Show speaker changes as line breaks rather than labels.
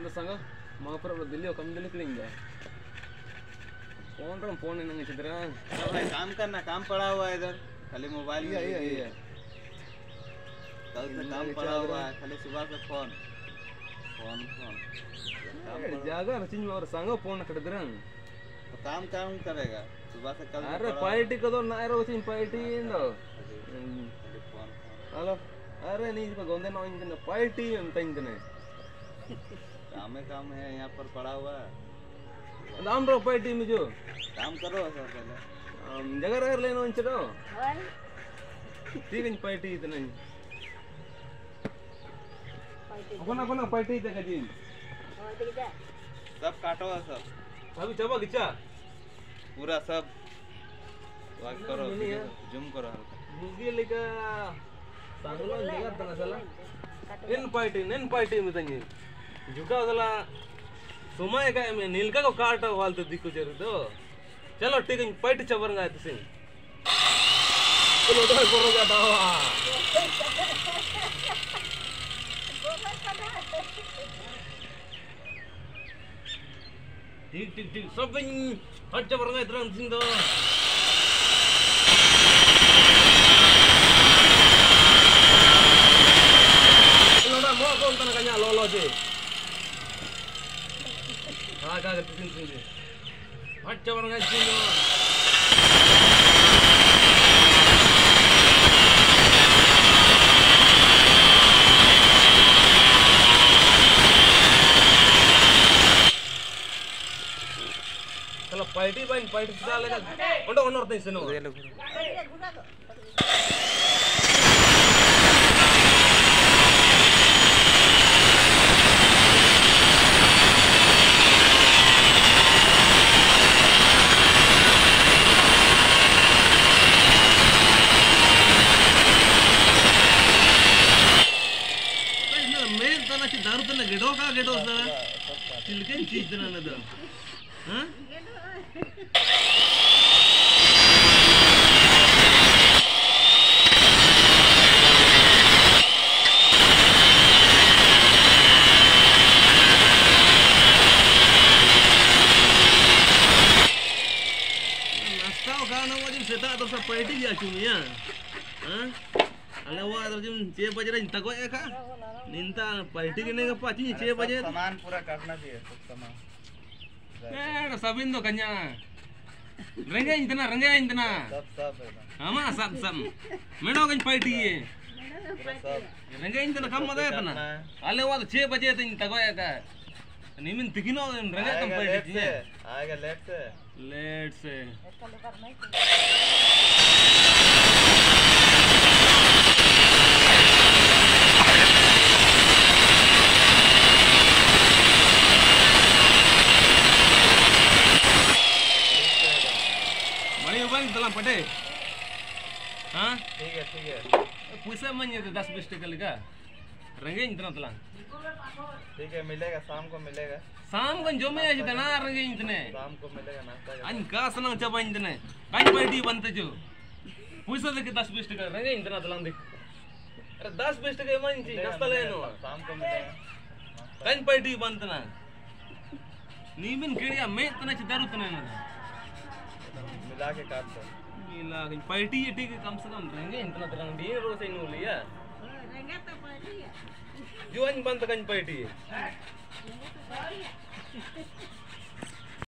संग महापुर दिल्ली कम दिल्ली करेंगे फोन नहीं चित्रा
काम करना काम पड़ा हुआ है इधर खाली मोबाइल में ये कल से काम पड़ा हुआ है खाली सुबह से फोन
जागा रचिन और संग फोन कर दे
तो काम करेगा सुबह से कल
अरे पार्टी को तो ना रोचिन पार्टी नो हेलो अरे नहीं इसको गोंदे ना इनके पार्टी अंत इनके
काम है यहाँ पर पड़ा हुआ है
दाम रो पार्टी में जो
काम करो सर पहले
जगह रह लेनो इन चलो ठीक है पार्टी इतना अपन पार्टी तक जी
सब काटो सब
अभी चबा गिचा
पूरा सब वाक करो जूम करो
मुझे लेका सांगलो लेगा तना साला इन पार्टी में तंगे झुका साला समय का में नीलका को काट वाल तो दिक्कत जरूर तो चलो ठीक है पार्टी चबरंगा है तुसे चलो तो करो क्या दावा ठीक सब हट चबरंगा इतना सिंह दो लोड़ा मो कौन तना कन्या लो जे हां का सिंह जी हट चबरंगा सिंह दो पार्टी डालेगा उन्डो उन्नोर नहीं सुनो मैं तना की दारू तना गेडो का गेडो सा चिलकेन चीज तना नदा हां सेता तो सब पार्टी जा चुकी है हां अले वो तो जिम 6 बजे रे तको है का निंता पार्टी के ने का 6 बजे
सामान पूरा काटना चाहिए सब सामान
ए सबिन तो कन्या रंगे इंतना
सब
हां सब मेडो कन पार्टी है
सब
रंगे इंतना कम मत है इतना अले वो 6 बजे तो तको है का निमिन तिकिनो रंगे कम पार्टी है
आएगा लेट से तला पटे हाँ ठीक है
पैसा मन ये 10-20 टका लगा रंगे इतना तला
ठीक है मिलेगा शाम को मिलेगा
शाम को जो मैं आज तना रंगे इतने
शाम को मिलेगा नाश्ता
अन का सना चबा इतने काई पार्टी बनते जो पैसा दे के 10-20 टका रंगे इतना तला देख अरे 10-20 टका मन जी नाश्ता लेनो
शाम को मिलेगा
काई पार्टी बनतना नीमिन केड़िया मैं इतना दारू तना ना
मिला के काट दो
मिला के पार्टी है ठीक है कम से कम रहेंगे इतना तरंग दी रोज ही नो लिया रहेंगे तो पार्टी है जो अन बंद कन पार्टी है